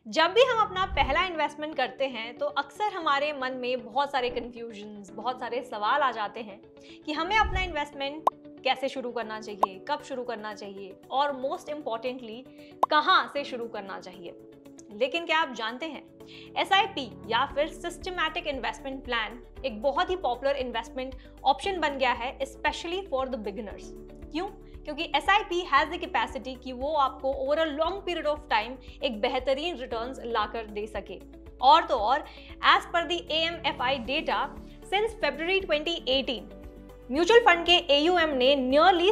जब भी हम अपना पहला इन्वेस्टमेंट करते हैं तो अक्सर हमारे मन में बहुत सारे कन्फ्यूजन्स, बहुत सारे सवाल आ जाते हैं कि हमें अपना इन्वेस्टमेंट कैसे शुरू करना चाहिए, कब शुरू करना चाहिए और मोस्ट इम्पॉर्टेंटली कहाँ से शुरू करना चाहिए। लेकिन क्या आप जानते हैं SIP या फिर सिस्टमैटिक इन्वेस्टमेंट प्लान एक बहुत ही पॉपुलर इन्वेस्टमेंट ऑप्शन बन गया है, स्पेशली फॉर द बिगिनर्स। क्यों? क्योंकि SIP हैज द कैपेसिटी कि वो आपको over a long period of time एक बेहतरीन रिटर्न्स लाकर दे सके। और तो और as per the AMFI data since February 2018 mutual fund के AUM ने नियरली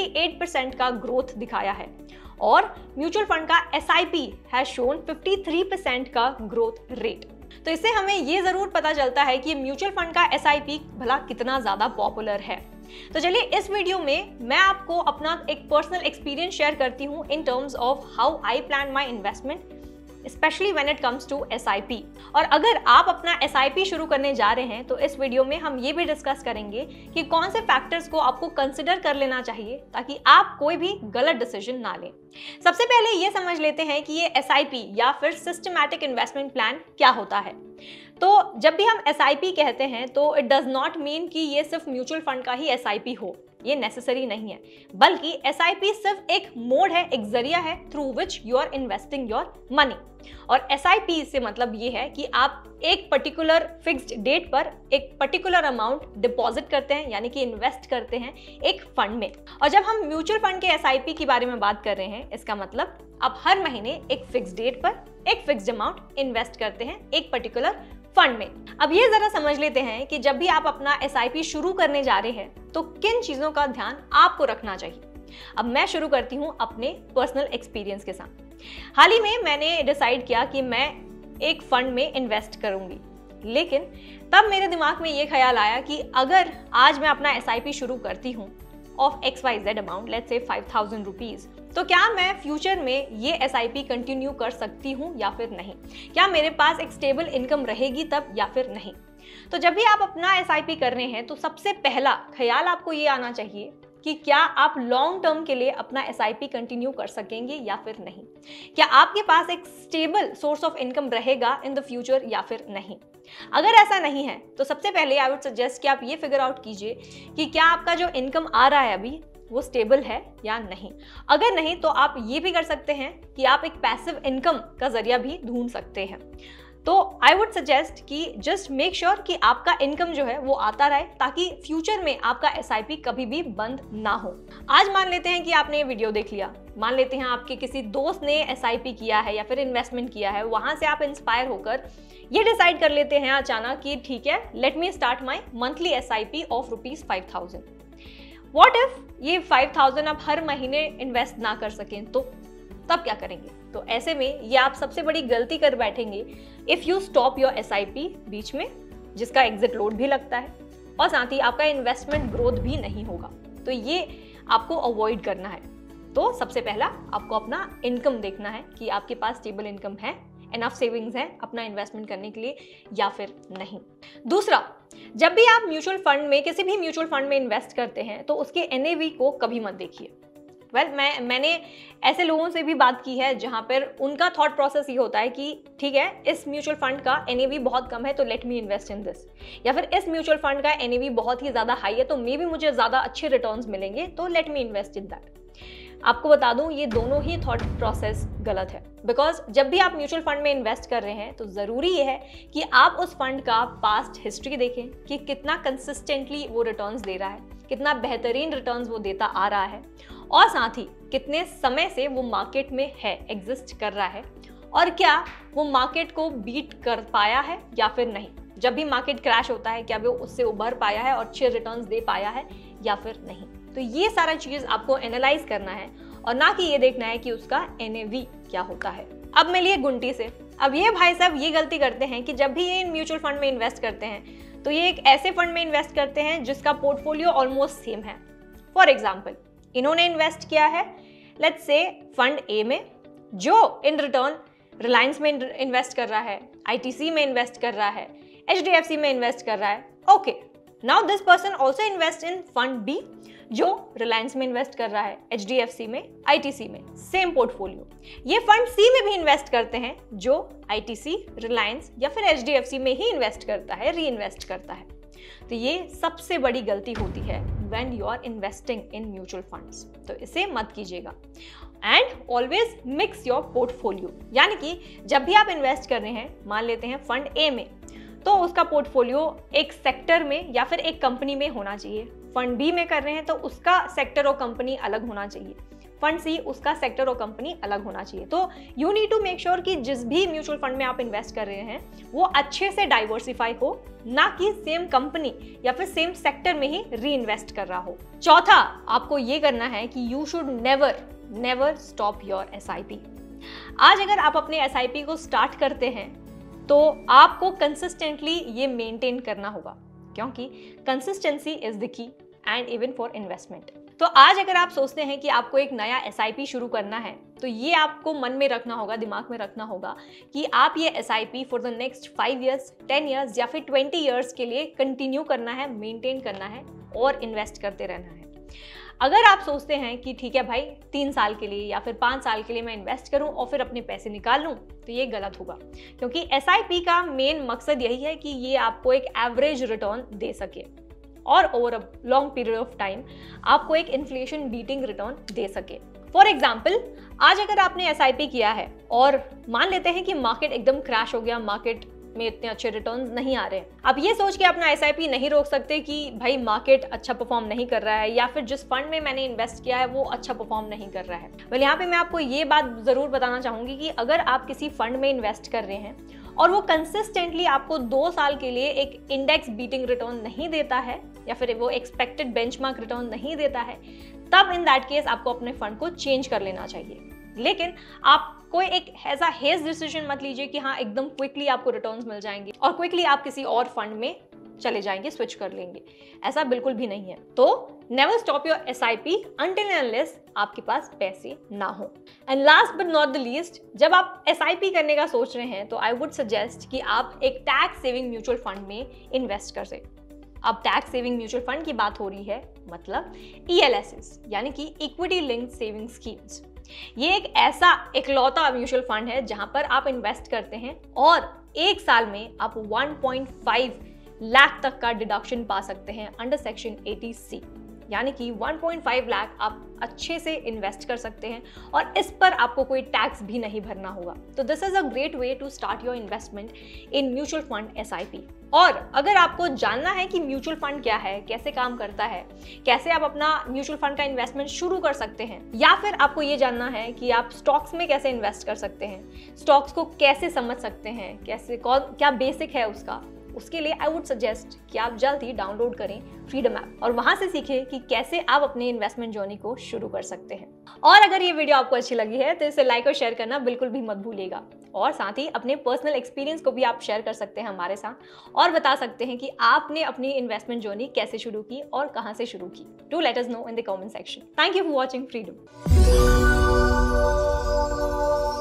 78% का ग्रोथ दिखाया है और म्यूचुअल फंड का SIP हैज शोन 53% का ग्रोथ रेट। तो इससे हमें ये जरूर पता चलता है कि म्यूचुअल फंड का SIP भला कितना ज्यादा पॉपुलर है। तो चलिए इस वीडियो में मैं आपको अपना एक पर्सनल एक्सपीरियंस शेयर करती हूँ in terms of how I plan my investment, specially when it comes to SIP। और अगर आप अपना SIP शुरू करने जा रहे हैं तो इस वीडियो में हम ये भी डिस्कस करेंगे कि कौन से फैक्टर्स को आपको कंसिडर कर लेना चाहिए ताकि आप कोई भी गलत डिसीजन ना लें। सबसे पहले ये समझ लेते हैं कि ये SIP या फिर सिस्टमैटिक इन्वेस्टमेंट प्लान क्या होता है। तो जब भी हम SIP कहते हैं तो इट डज नॉट मीन कि ये सिर्फ म्यूचुअल फंड का ही SIP हो, ये नेसेसरी नहीं है, बल्कि SIP सिर्फ एक मोड है, एक जरिया है through which you are investing your money. और SIP से मतलब ये है कि आप एक पर्टिकुलर फिक्स्ड डेट पर एक पर्टिकुलर अमाउंट डिपॉजिट करते हैं, यानी कि इन्वेस्ट करते हैं एक फंड में। और जब हम म्यूचुअल फंड के SIP के बारे में बात कर रहे हैं, इसका मतलब आप हर महीने एक फिक्स्ड डेट पर एक फिक्स्ड अमाउंट इन्वेस्ट करते हैं एक पर्टिकुलर फंड में। अब ये जरा समझ लेते हैं कि जब भी आप अपना SIP शुरू करने जा रहे हैं तो किन चीजों का ध्यान आपको रखना चाहिए। अब मैं शुरू करती हूँ अपने पर्सनल एक्सपीरियंस के साथ। हाल ही में मैंने डिसाइड किया कि मैं एक फंड में इन्वेस्ट करूंगी, लेकिन तब मेरे दिमाग में ये ख्याल आया कि अगर आज मैं अपना SIP शुरू करती हूँ of XYZ amount, let's say 5000 rupees, तो क्या मैं फ्यूचर में ये SIP कंटिन्यू कर सकती हूँ या फिर नहीं? क्या मेरे पास एक स्टेबल इनकम रहेगी तब या फिर नहीं? तो जब भी आप अपना SIP कर रहे हैं तो सबसे पहला ख्याल आपको ये आना चाहिए कि क्या आप लॉन्ग टर्म के लिए अपना SIP कंटिन्यू कर सकेंगे या फिर नहीं। क्या आपके पास एक स्टेबल सोर्स ऑफ इनकम रहेगा इन द फ्यूचर या फिर नहीं। अगर ऐसा नहीं है तो सबसे पहले आई वुड सजेस्ट कि आप ये फिगर आउट कीजिए कि क्या आपका जो इनकम आ रहा है अभी वो स्टेबल है या नहीं। अगर नहीं तो आप ये भी कर सकते हैं कि आप एक पैसिव इनकम का जरिया भी ढूंढ सकते हैं। तो आई वुड सजेस्ट कि जस्ट मेक श्योर कि आपका इनकम जो है वो आता रहे ताकि फ्यूचर में आपका SIP कभी भी बंद ना हो। आज मान लेते हैं कि आपने ये वीडियो देख लिया, मान लेते हैं आपके किसी दोस्त ने SIP किया है या फिर इन्वेस्टमेंट किया है, वहां से आप इंस्पायर होकर ये डिसाइड कर लेते हैं अचानक कि ठीक है, let me start my monthly SIP of ₹5000। What if ये 5000 आप हर महीने इन्वेस्ट ना कर सकें तो तब क्या करेंगे? तो ऐसे में ये आप सबसे बड़ी गलती कर बैठेंगे if you stop your SIP बीच में, जिसका एग्जिट लोड भी लगता है और साथ ही आपका इन्वेस्टमेंट ग्रोथ भी नहीं होगा। तो ये आपको अवॉइड करना है। तो सबसे पहला आपको अपना इनकम देखना है कि आपके पास स्टेबल इनकम है, इनफ सेविंग्स है अपना इन्वेस्टमेंट करने के लिए या फिर नहीं। दूसरा, जब भी आप म्यूचुअल फंड में, किसी भी म्यूचुअल फंड में इन्वेस्ट करते हैं तो उसके NAV को कभी मत देखिए। मैंने ऐसे लोगों से भी बात की है जहां पर उनका थॉट प्रोसेस ये होता है कि ठीक है, इस म्यूचुअल फंड का NAV बहुत कम है तो let me invest in this, या फिर इस म्यूचुअल फंड का NAV बहुत ही ज्यादा हाई है तो मे बी मुझे ज्यादा अच्छे रिटर्न्स मिलेंगे तो let me invest in that. आपको बता दूं ये दोनों ही थॉट प्रोसेस गलत है, बिकॉज जब भी आप म्यूचुअल फंड में इन्वेस्ट कर रहे हैं तो जरूरी ये है कि आप उस फंड का पास्ट हिस्ट्री देखें कि कितना कंसिस्टेंटली वो रिटर्न्स दे रहा है, कितना बेहतरीन रिटर्न्स वो देता आ रहा है और साथ ही कितने समय से वो मार्केट में है, एग्जिस्ट कर रहा है और क्या वो मार्केट को बीट कर पाया है या फिर नहीं। जब भी मार्केट क्रैश होता है क्या वो उससे उभर पाया है और अच्छे रिटर्न्स दे पाया है या फिर नहीं। तो ये सारा चीज आपको एनालाइज करना है और ना कि ये देखना है कि उसका NAV क्या होता है। अब मिलिए गुंटी से। अब ये भाई साहब ये गलती करते हैं कि जब भी ये म्यूचुअल फंड में इन्वेस्ट करते हैं तो ये एक ऐसे फंड में इन्वेस्ट करते हैं जिसका पोर्टफोलियो ऑलमोस्ट सेम है। फॉर एग्जाम्पल, इन्होंने इन्वेस्ट किया है लेट्स से फंड A में, जो इन रिटर्न रिलायंस में इन्वेस्ट कर रहा है, ITC में इन्वेस्ट कर रहा है, HDFC में इन्वेस्ट कर रहा है। Okay, now this person also invest in fund B जो रिलायंस में इन्वेस्ट कर रहा है, HDFC में, ITC में, सेम पोर्टफोलियो। ये फंड C में भी इन्वेस्ट करते हैं जो ITC, रिलायंस या फिर HDFC में ही इन्वेस्ट करता है, री इन्वेस्ट करता है। तो ये सबसे बड़ी गलती होती है when you are investing in mutual funds, तो इसे मत कीजिएगा। And always mix your portfolio, यानी कि जब भी आप इन्वेस्ट कर रहे हैं, मान लेते हैं फंड A में, तो उसका पोर्टफोलियो एक सेक्टर में या फिर एक कंपनी में होना चाहिए। फंड B में कर रहे हैं तो उसका सेक्टर और कंपनी अलग होना चाहिए। फंड C उसका सेक्टर और कंपनी अलग होना चाहिए। तो you need to make sure कि जिस भी म्यूचुअल फंड में आप इन्वेस्ट कर रहे हैं वो अच्छे से डाइवर्सिफाई हो, ना कि सेम कंपनी या फिर सेम सेक्टर में ही री इन्वेस्ट कर रहा हो। चौथा, आपको ये करना है कि you should never stop your SIP। आज अगर आप अपने SIP को स्टार्ट करते हैं तो आपको कंसिस्टेंटली ये मेंटेन करना होगा, क्योंकि consistency is the key and even for investment. तो आज अगर आप सोचते हैं कि आपको एक नया SIP शुरू करना है, तो ये आपको मन में रखना होगा, दिमाग में रखना होगा कि आप ये SIP for the next 5 years, 10 years या फिर 20 ईयर्स के लिए कंटिन्यू करना है, मेंटेन करना है और इन्वेस्ट करते रहना है। अगर आप सोचते हैं कि ठीक है भाई 3 साल के लिए या फिर 5 साल के लिए मैं इन्वेस्ट करूं और फिर अपने पैसे निकाल लूं, तो ये गलत होगा, क्योंकि SIP का मेन मकसद यही है कि ये आपको एक एवरेज रिटर्न दे सके और over a long period of time आपको एक इन्फ्लेशन बीटिंग रिटर्न दे सके। फॉर एग्जाम्पल, आज अगर आपने SIP किया है और मान लेते हैं कि मार्केट एकदम क्रैश हो गया, मार्केट में इतने अच्छे रिटर्न्स नहीं आ रहे हैं। अब ये सोच के अपना SIP नहीं रोक सकते कि भाई मार्केट अच्छा परफॉर्म नहीं कर रहा है या फिर जिस फंड में मैंने इन्वेस्ट किया है वो अच्छा परफॉर्म नहीं कर रहा है। वेल, यहाँ पे मैं आपको ये बात जरूर बताना चाहूंगी कि अगर आप किसी फंड में इन्वेस्ट कर रहे हैं और वो कंसिस्टेंटली आपको 2 साल के लिए एक इंडेक्स बीटिंग रिटर्न नहीं देता है या फिर वो एक्सपेक्टेड बेंचमार्क रिटर्न नहीं देता है, तब इन दैट केस आपको अपने फंड को चेंज कर लेना चाहिए। लेकिन आप कोई एक ऐसा हेज डिसीजन मत लीजिए कि हाँ एकदम क्विकली आपको रिटर्न्स मिल जाएंगे और क्विकली आप किसी और फंड में चले जाएंगे, स्विच कर लेंगे। ऐसा बिल्कुल भी नहीं है। तो never stop your SIP until and unless आपके पास पैसे ना हो। And last but not the least, जब आप SIP करने का सोच रहे हैं तो आई वुड सजेस्ट कि आप एक टैक्स सेविंग म्यूचुअल फंड में इन्वेस्ट कर सकें। अब टैक्स सेविंग म्यूचुअल फंड की बात हो रही है, मतलब ELSS यानी कि इक्विटी लिंक्ड सेविंग स्कीम्स। ये एक ऐसा इकलौता म्यूचुअल फंड है जहां पर आप इन्वेस्ट करते हैं और 1 साल में आप 1.5 लाख तक का डिडक्शन पा सकते हैं अंडर सेक्शन 80C, यानी कि 1.5 लाख आप अच्छे से इन्वेस्ट कर सकते हैं और इस पर आपको कोई टैक्स भी नहीं भरना होगा। तो this is a great way to start your investment in mutual fund SIP। और अगर आपको जानना है कि म्यूचुअल फंड क्या है, कैसे काम करता है, कैसे आप अपना म्यूचुअल फंड का इन्वेस्टमेंट शुरू कर सकते हैं, या फिर आपको ये जानना है कि आप स्टॉक्स में कैसे इन्वेस्ट कर सकते हैं, स्टॉक्स को कैसे समझ सकते हैं, कैसे क्या बेसिक है उसका, उसके लिए आई वुड सजेस्ट कि आप जल्द ही डाउनलोड करें फ्रीडम ऐप और वहां से सीखें कि कैसे आप अपने इन्वेस्टमेंट जर्नी को शुरू कर सकते हैं। और अगर ये वीडियो आपको अच्छी लगी है तो इसे लाइक और शेयर करना बिल्कुल भी मत भूलिएगा, और साथ ही अपने पर्सनल एक्सपीरियंस को भी आप शेयर कर सकते हैं हमारे साथ और बता सकते हैं कि आपने अपनी इन्वेस्टमेंट जर्नी कैसे शुरू की और कहां से शुरू की। Do let us know in the comment section. Thank you for watching freedom.